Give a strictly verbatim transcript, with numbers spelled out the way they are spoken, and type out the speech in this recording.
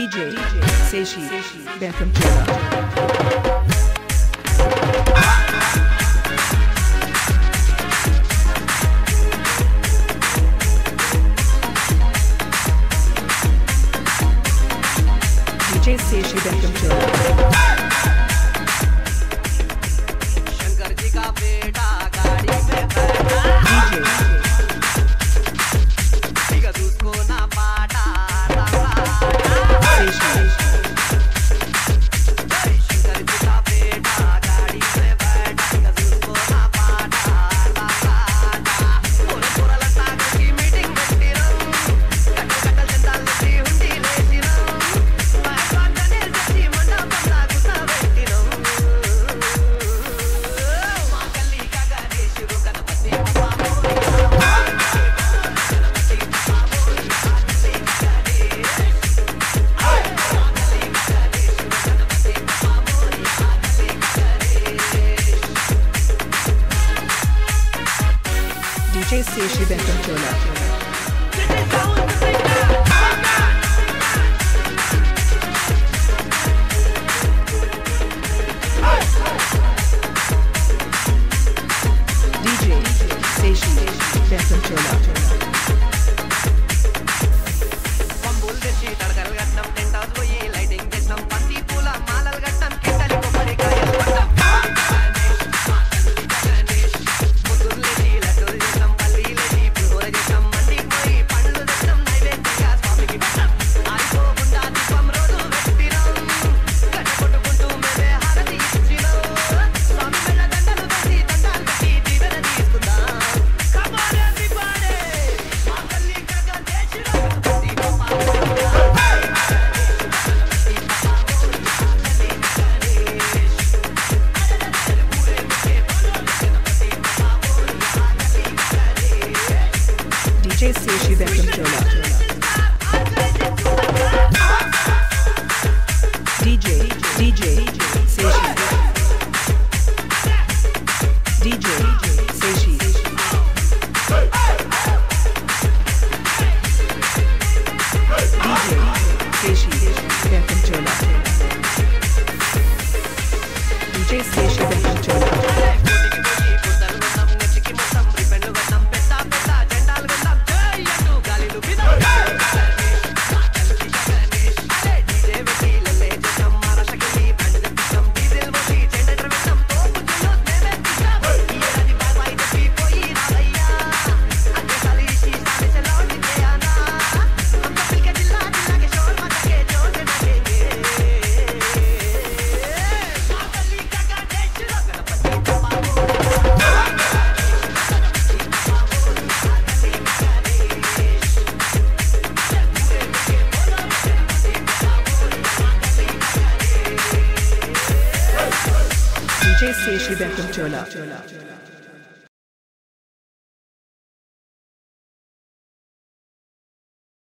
Djseshi Bethamcherla. Djseshi Bethamcherla. Shankar ji का बेटा गाड़ी पे बैठा डीजे ठीक उसको ना पाटा शंकर जी का बेटा गाड़ी पे बैठा ठीक उसको ना पाटा पूरा पूरा लता की मीटिंग बैठी रहो कट कट जंदाल सी हुंडी लेती रहो मैं कांडने जैसी मंडा बंदा गुस्सा बैठी रहो Djseshi Bethamcherla. Djseshi Bethamcherla. పంబుల్ తెచ్చి తడకలు గట్టం టెంట్ హౌస్ పోయి లైటింగ్ చేసినాం పత్తి పూల మాలలు గట్టం కింటలి కొబ్బరికాయలు కొట్టాం గణేష్ పొద్దులేసి లడ్డూలు చేసినాం పల్లీలేసి పులిహోర చేసినాం మండికి పోయి పండ్లు తెచ్చినాం నైవేద్యంగా స్వామికి పెట్టాం ఆరిపోకుండా దీపం రోజు పెట్టినాం గడ్డ కొట్టుకుంటూ మేమే హారతి ఇచ్చినాం స్వామి మెల్ల దండలు వేసి దండాలు పెట్టి దీవెన తీసుకుందాం Come on everybody మా గల్లీకగనేష్లో Djseshi Bethamcherla. DJ DJ Seshi DJ Seshi Djseshi Bethamcherla. Djseshi Bethamcherla. Djseshi Bethamcherla.